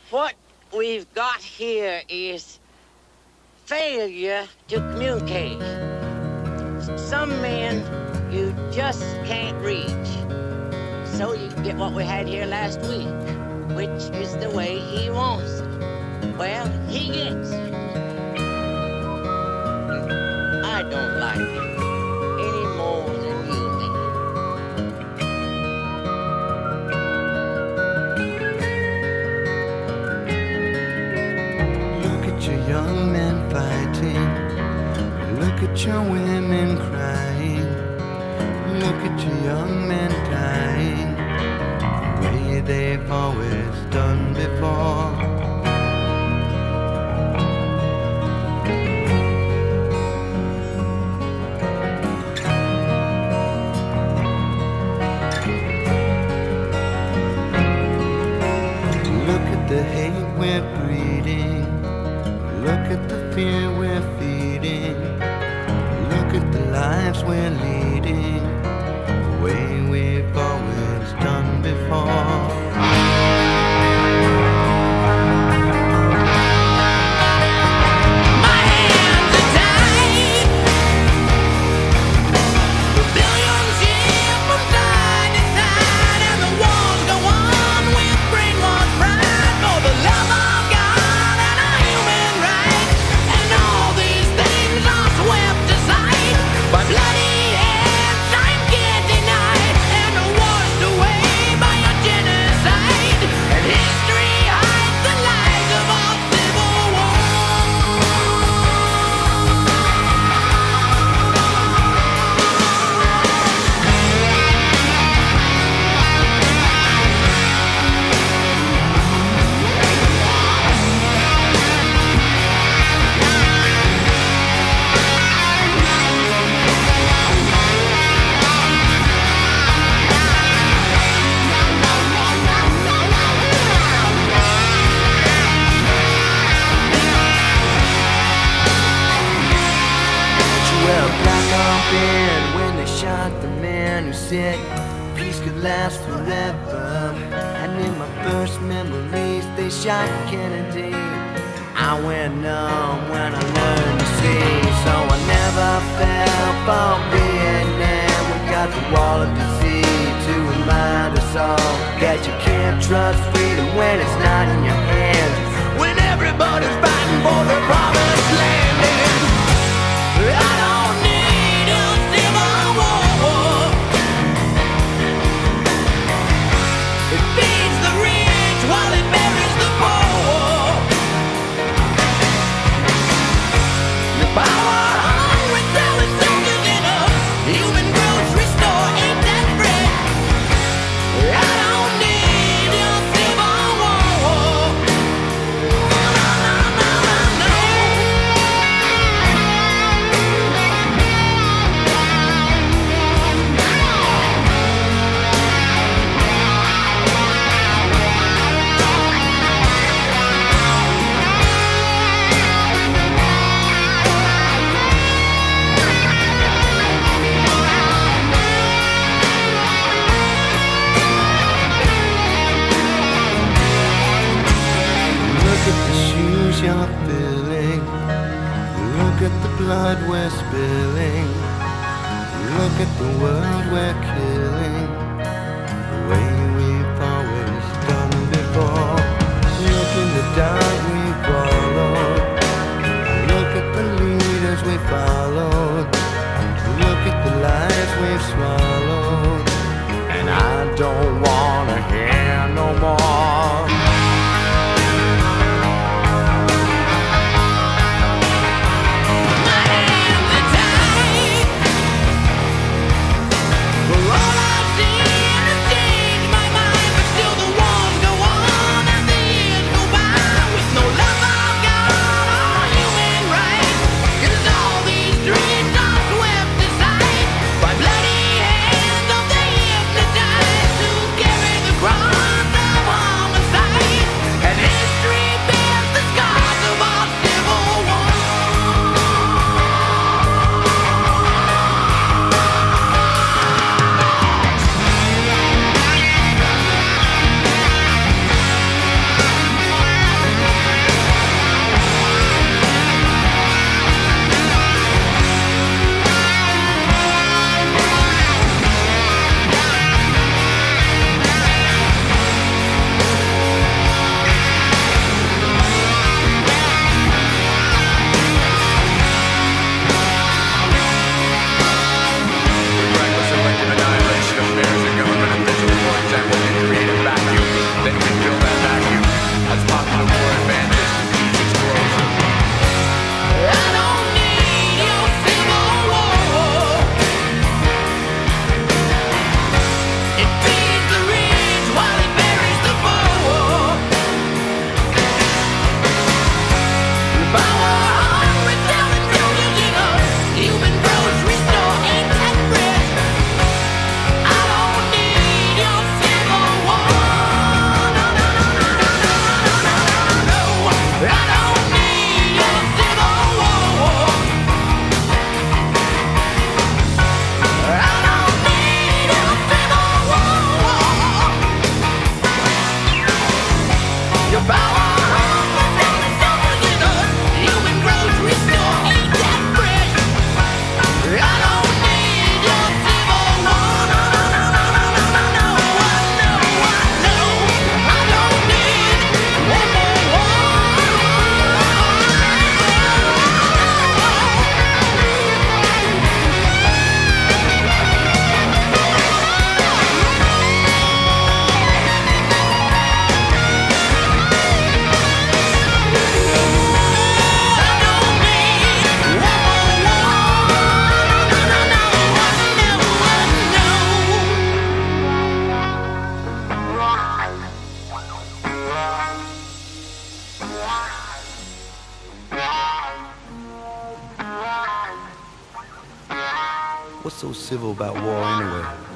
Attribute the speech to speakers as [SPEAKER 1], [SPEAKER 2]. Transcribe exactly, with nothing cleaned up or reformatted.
[SPEAKER 1] What we've got here is failure to communicate. Some men you just can't reach. So you get what we had here last week, which is the way he wants it. Well, he gets it. I don't like it any more than you do.
[SPEAKER 2] Look at your young men fighting. Look at your women crying. Look at your young men dying the way they've always done before. Look at the hate we're breeding. Look at the fear we're feeding. Look at the lives we're leading the way we've always done before. When they shot the man who said peace could last forever, and in my first memories they shot Kennedy. I went numb when I learned to see, so I never fell for Vietnam. We got the wall of disease to remind us all that you can't trust freedom when it's not in your hands, when everybody's fighting for the promised land. And I don't need a civil war. It feeds the rich while it buries the poor. The power hungry selling soldiers in a human grocery store, ain't that bread? I don't need a civil war. No, no, no, no, no. Look at the shoes you're filling. Look at the blood we're spilling. Look at the world we're killing the way we've always done before. Look in the dark we followed. Look at the leaders we followed. Look at the lies we've swallowed. And I don't wanna hear no more. For all I've seen
[SPEAKER 3] What's so civil about war anyway?